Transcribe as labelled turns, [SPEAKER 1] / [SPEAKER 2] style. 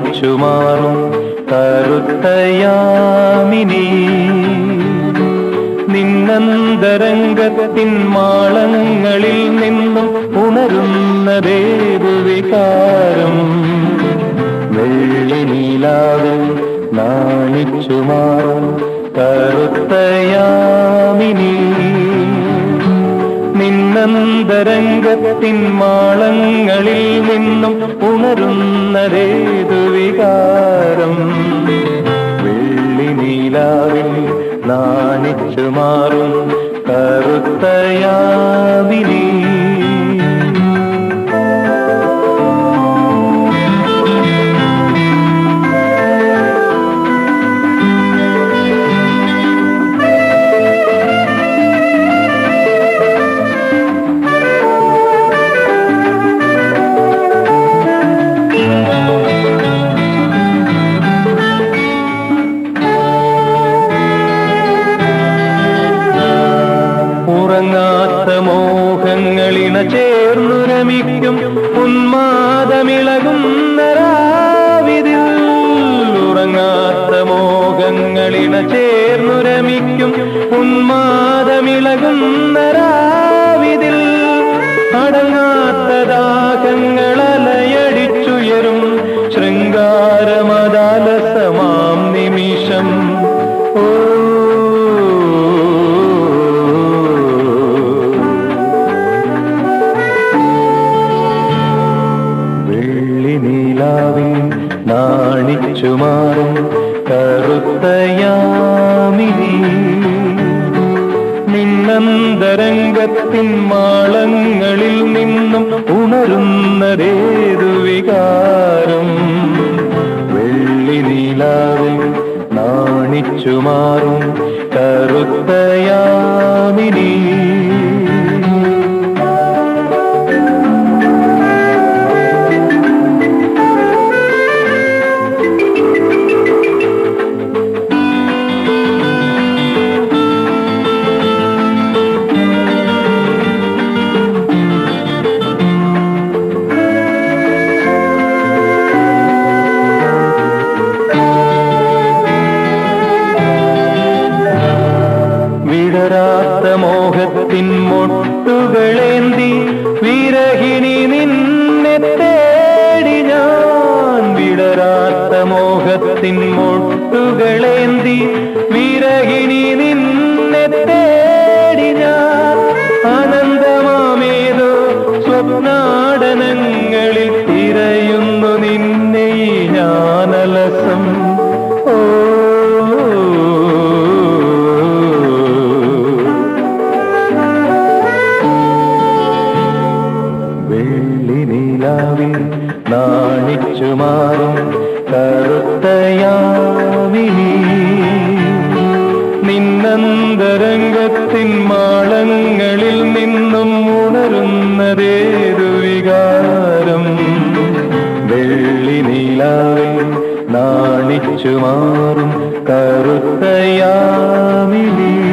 [SPEAKER 1] നാണിച്ചു മാറും കറുത്തയാമിനി നിന്നന്തരംഗത്തിൻ മാളങ്ങളിൽ നിന്നും ഉണരുന്നതേതു വികാരം വെള്ളി നീലാവിൽ നാണിച്ചു മാറും കറുത്തയാമിനി നിന്നന്തരംഗത്തിൻ മാളങ്ങളിൽ നിന്നും ഉണരുന്നതേതു വികാരം വെള്ളി നീലാവിൽ നാണിച്ചു മാറും കറുത്തയാമിനി ഉറങ്ങാത്ത മോഹങ്ങളിണ ചേർന്നു രമിക്കും ഉന്മാദമിളകുന്ന രാവിതിൽ ഉറങ്ങാത്ത മോഹങ്ങളിണ ചേർന്നു രമിക്കും ഉന്മാദമിളകുന്ന രാവിതിൽ അടങ്ങാത്ത ദാഹങ്ങൾ അലയടിച്ചുയരും ശൃംഗാരമദാലസമാം നിമിഷം നാണിച്ചു മാറും കറുത്തയാമിനി നിന്നന്തരംഗത്തിൻ മാളങ്ങളിൽ നിന്നും ഉണരുന്നതേതു വികാരം വെള്ളി നീലാവിൽ നാണിച്ചു മാറും കറുത്തയാമിനി വിടരാത്ത മോഹത്തിൻ മൊട്ടുകളേന്തി വിരഹിണി നിന്നെ തേടി ഞാൻ വിടരാത്ത മോഹത്തിൻ മൊട്ടുകളേന്തി വിരഹിണി നിന്നെ തേടി ഞാൻ ആനന്ദമാമേതോ സ്വപ്നാടനങ്ങളിൽ തിരയുന്നു നിന്നെ ഞാനലസം വെള്ളി നീലാവിൽ നാണിച്ചു മാറും കറുത്തയാമിനി നിന്നന്തരംഗത്തിൻ മാളങ്ങളിൽ നിന്നും ഉണരുന്നതേതു വികാരം വെള്ളി നീലാവിൽ നാണിച്ചു മാറും കറുത്തയാമിനി